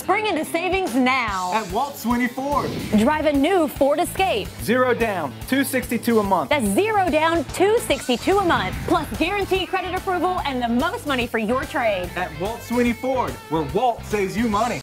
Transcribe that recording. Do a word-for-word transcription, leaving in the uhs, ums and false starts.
Spring into savings now at Walt Sweeney Ford. Drive a new Ford Escape. Zero down, two hundred sixty-two dollars a month. That's zero down, two hundred sixty-two dollars a month, plus guaranteed credit approval and the most money for your trade. At Walt Sweeney Ford, where Walt saves you money.